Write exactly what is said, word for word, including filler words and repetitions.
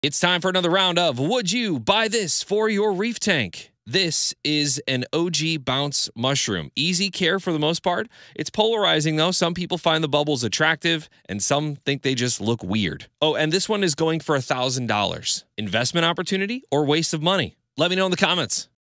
It's time for another round of Would You Buy This for Your Reef Tank? This is an O G bounce mushroom. Easy care for the most part. It's polarizing though. Some people find the bubbles attractive and some think they just look weird. Oh, and this one is going for one thousand dollars. Investment opportunity or waste of money? Let me know in the comments.